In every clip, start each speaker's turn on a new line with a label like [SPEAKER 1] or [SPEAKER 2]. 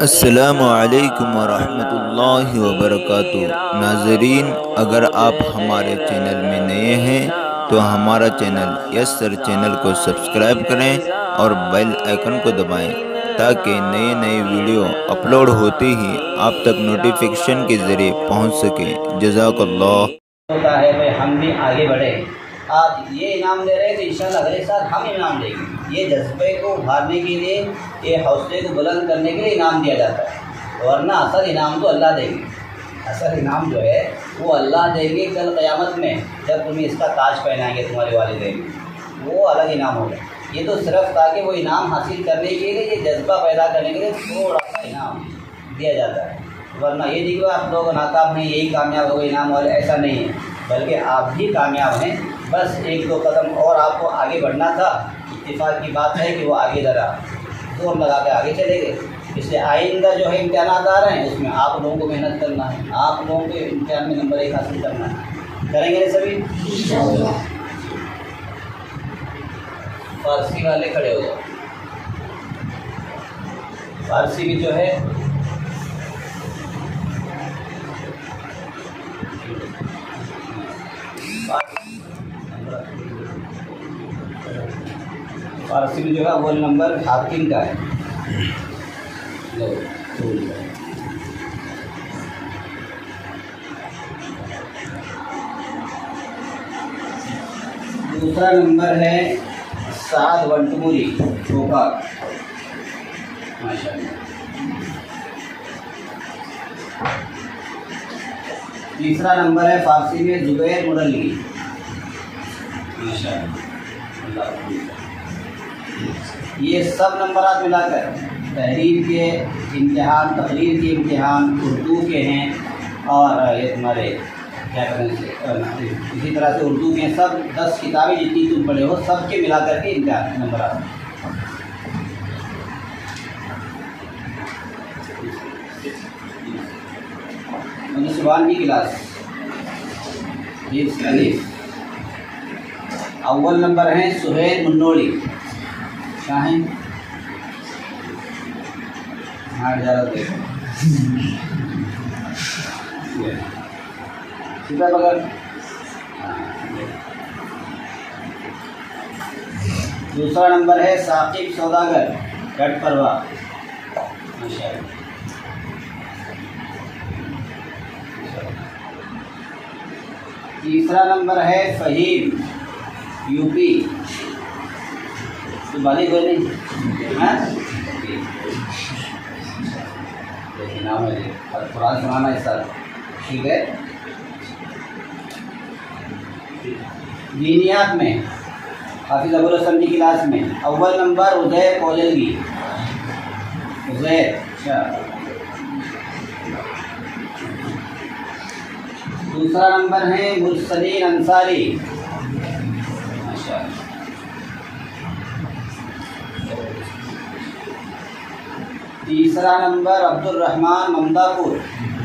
[SPEAKER 1] अस्सलामुअलैकुम वरहमतुल्लाहि वबरकातुहू। नाज़रीन, अगर आप हमारे चैनल में नए हैं तो हमारा चैनल यस सर चैनल को सब्सक्राइब करें और बेल आइकन को दबाएं ताकि नए नए वीडियो अपलोड होते ही आप तक नोटिफिकेशन के ज़रिए पहुंच सके। जज़ाकल्लाह।
[SPEAKER 2] होता है भाई हम भी आगे बढ़े। आज ये इनाम दे रहे हैं तो इंशाल्लाह अगले साल हम इनाम देंगे। ये जज्बे को उभारने के लिए, ये हौसले को बुलंद करने के लिए इनाम दिया जाता है, वरना असल इनाम तो अल्लाह देंगे। असल इनाम जो है वो अल्लाह देंगे कल क़यामत में, जब तुम्हें इसका ताज पहनाएंगे तुम्हारे वालिदैन, वो अलग इनाम होगा। ये तो सिर्फ ताकि वो इनाम हासिल करने के लिए, ये जज्बा पैदा करने के लिए थोड़ा सा इनाम दिया जाता है, वरना ये नहीं कि आप लोग नाकाम हैं यही कामयाब हो गए इनाम वाले, ऐसा नहीं है। बल्कि आप भी कामयाब हैं, बस एक दो कदम और आपको आगे बढ़ना था। इत्तेफाक की बात है कि वो आगे ज़रा जोर लगा के आगे चले गए। इसलिए आइंदा जो है इम्तिहान आ रहे हैं, उसमें आप लोगों को मेहनत करना है, आप लोगों को इम्तिहान में नंबर 1 हासिल करना है। करेंगे ना सभी? फारसी वाले खड़े हो जाओ। फारसी भी जो है फारसी में जो है अव्वल नंबर हाकिम का है। दूसरा नंबर है साद वंटमुरी ठोका, माशाअल्लाह। तीसरा नंबर है फारसी में जुबैर मुरली, माशाअल्लाह। ये सब नंबरात मिलाकर तहरीर के इम्तिहान, तकरीर के इम्तिहान उर्दू के हैं, और ये तुम्हारे क्या करें इसी तरह से उर्दू के सब 10 किताबें जितनी तुम पढ़े हो सब के मिला करके इम्तिहान नंबरात। जुबान की क्लास अव्वल नंबर हैं सुहेल मुन्नोड़ी, क्या हैं? हाँ ज़्यादा देखो सीधा बगल। दूसरा नंबर है साकिब सौदागर गढ़ परवा, माशाअल्लाह। तीसरा नंबर है फहीम यूपी, तो बाली कोई नहीं नाम है, कुरान सुनाना इस साल, ठीक है। दीनियात में हाफिज अबुल हसन की क्लास में अव्वल नंबर उज़ैर कोलगी, उज़ैर। अच्छा, दूसरा नंबर है मुरसलीन अंसारी, माशाअल्लाह। तीसरा नंबर अब्दुल रहमान ममदापुर,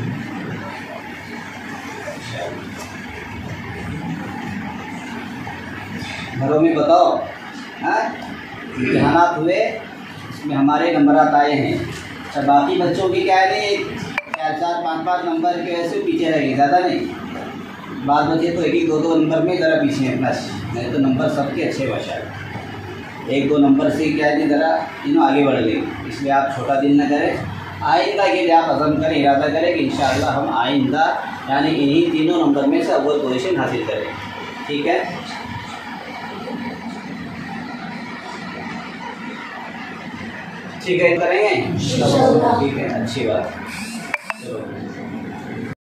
[SPEAKER 2] घरों में बताओ इम्तिहानात हुए, इसमें हमारे नंबरात आए हैं। अच्छा, बाकी बच्चों की क्या है, 4-4, 5-5 नंबर के वैसे पीछे रहेंगे, ज़्यादा नहीं। बाद बचे तो 1-1, 2-2 नंबर में ज़रा पीछे हैं प्लस, नहीं तो नंबर सबके अच्छे भाषा है। 1-2 नंबर से क्या है ज़रा तीनों आगे बढ़ गए, इसलिए आप छोटा दिल न करें। आइंदा के लिए आप अज़म करें, इरादा करें कि इंशाअल्लाह हम आइंदा यानी इन्हीं तीनों नंबर में से अव्वल पोजीशन हासिल करें, ठीक है। ठीक है, करेंगे, ठीक है, अच्छी बात। चलो।